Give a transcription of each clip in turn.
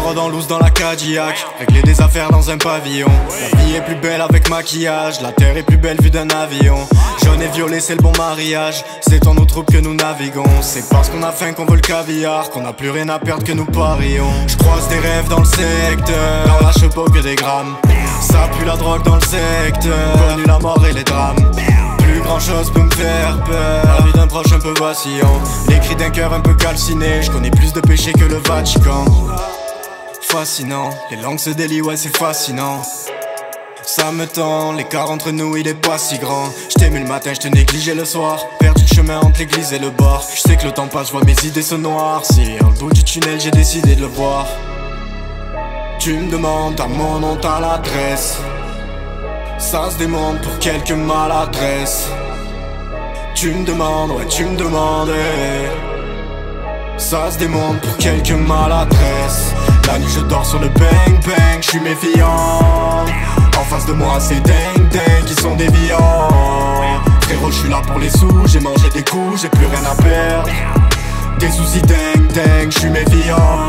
prod en loose dans la Cadillac. Régler des affaires dans un pavillon. La vie est plus belle avec maquillage. La terre est plus belle vue d'un avion. Jaune et violet c'est le bon mariage. C'est en nos troupes que nous naviguons. C'est parce qu'on a faim qu'on veut le caviar, qu'on a plus rien à perdre que nous parions. Je croise des rêves dans le secteur. Dans la chepeau que des grammes. Ça pue la drogue dans le secteur. Connu la mort et les drames. Plus grand chose peut me faire peur. La vie d'un proche un peu vacillant. Les cris d'un cœur un peu calciné. Je connais plus de péchés que le Vatican. Fascinant, les langues se délient, ouais c'est fascinant. Ça me tend, l'écart entre nous il est pas si grand. Je t'aimais le matin, je te négligeais le soir. Perdu le chemin entre l'église et le bar. Je sais que le temps passe, je vois mes idées se noircir. Au bout du tunnel j'ai décidé de le voir. Tu me demandes, t'as mon nom, t'as l'adresse. Ça se démonte pour quelques maladresses. Tu me demandes, ouais tu me demandes. Ça se démonte pour quelques maladresses. La nuit je dors sur le bang bang, je suis méfiant. En face de moi c'est ding ding qui sont déviants. Frérot je suis là pour les sous, j'ai mangé des coups, j'ai plus rien à perdre. Des soucis ding ding, je suis méfiant.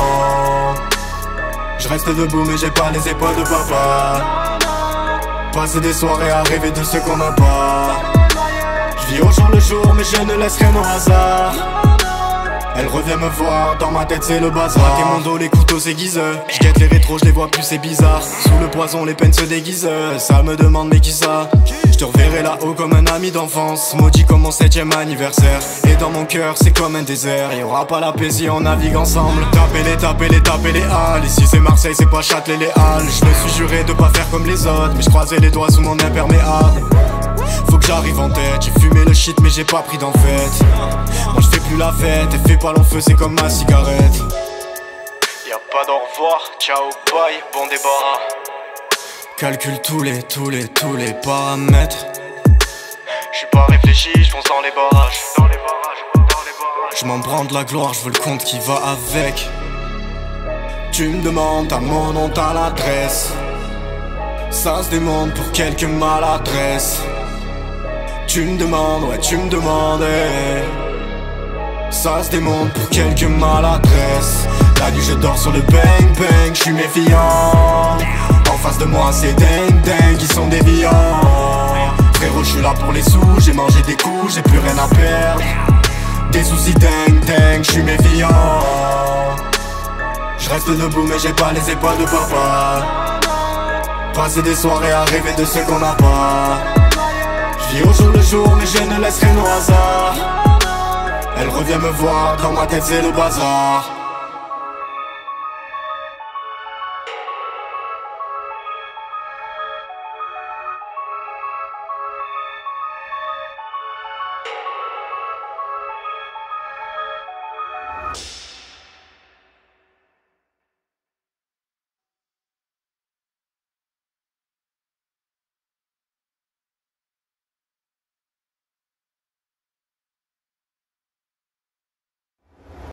Je reste debout mais j'ai pas les épaules de papa. Passer des soirées à rêver de ce qu'on n'a pas. Je vis au jour le jour mais je ne laisse rien au hasard. Elle revient me voir, dans ma tête c'est le bazar. Braquer mon dos, les couteaux s'aiguisent. Je guette les rétros, je les vois plus, c'est bizarre. Sous le poison, les peines se déguisent. Ça me demande mais qui ça? Je te reverrai là-haut comme un ami d'enfance. Maudit comme mon 7ème anniversaire. Et dans mon cœur c'est comme un désert. Y'aura pas la paix si on navigue ensemble. Tapez les halles. Ici c'est Marseille, c'est pas Châtelet les halles. Je me suis juré de pas faire comme les autres, mais je croisais les doigts sous mon imperméable. Faut que j'arrive en tête, j'ai fumé le shit mais j'ai pas pris d'en fait. Moi je fais plus la fête, et fais pas long feu c'est comme ma cigarette. Y'a pas d'au revoir, ciao, bye, bon débarras. Calcule tous les paramètres. J'suis pas réfléchi, j'fonce dans les barrages. J'm'en prends de la gloire, j'veux le compte qui va avec. Tu me demandes, t'as mon nom, t'as l'adresse. Ça se démonte pour quelques maladresses. Tu me demandes, ouais tu me demandes. Ça se démonte pour quelques maladresses. La nuit je dors sur le bang bang, je suis méfiant. En face de moi c'est ding ding qui sont déviants. Frérot je suis là pour les sous, j'ai mangé des coups, j'ai plus rien à perdre. Des soucis ding ding, je suis méfiant. Je reste debout mais j'ai pas les épaules de papa. Passer des soirées à rêver de ce qu'on n'a pas. Je vis au jour le jour mais je ne laisse rien au hasard. Elle revient me voir, dans ma tête c'est le bazar.